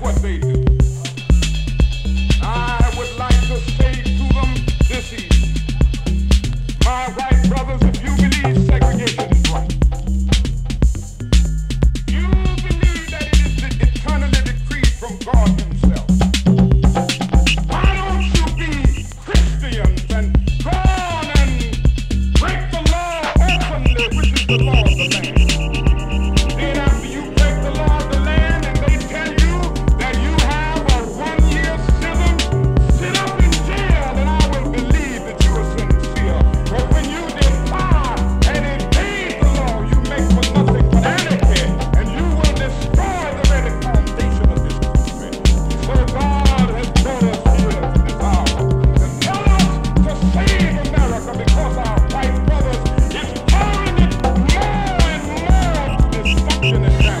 what they do. I would like to say to them this evening, my white brothers, if you believe segregation is right, you believe that it is eternally decreed from God himself, why don't you be Christians and go on and break the law openly, which is the law of the land? Then after you break the law of the land and they tell you that you have a 1-year sentence, sit up in jail and I will believe that you are sincere. But when you defy and evade the law, you make for nothing but anarchy and you will destroy the very foundation of this country. So God has brought us here to this hour to tell us to save America because our white brothers is pouring it more and more to destruction and damnation.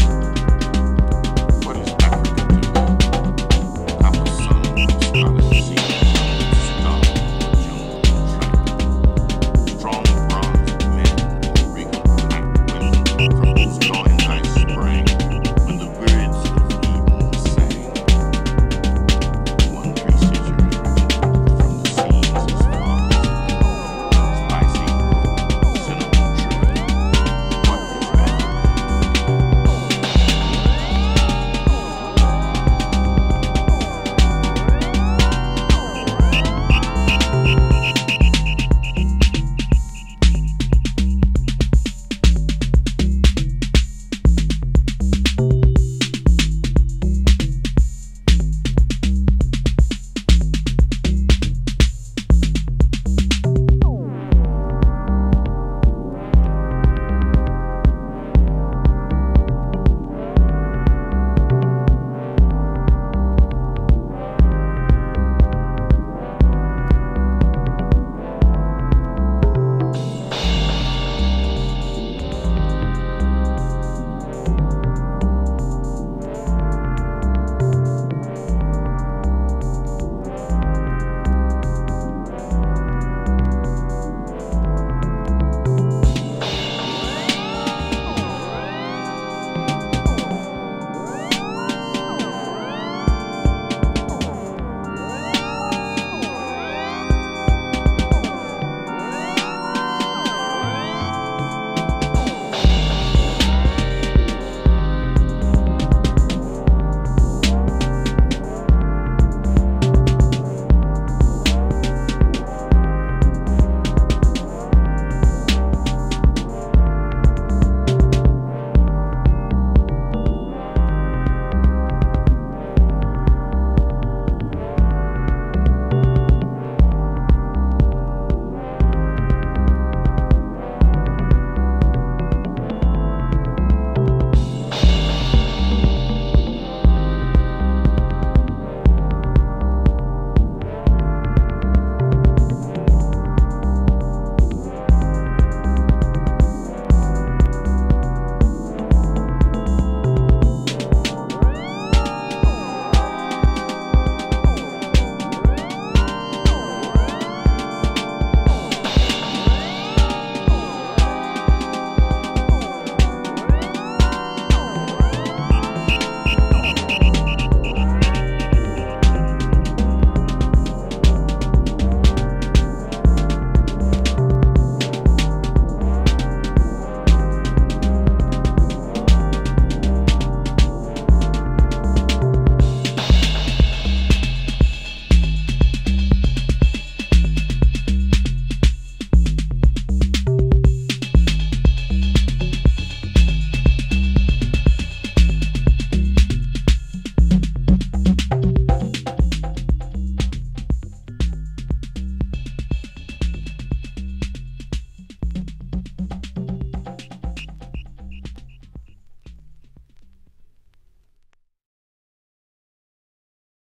Scholars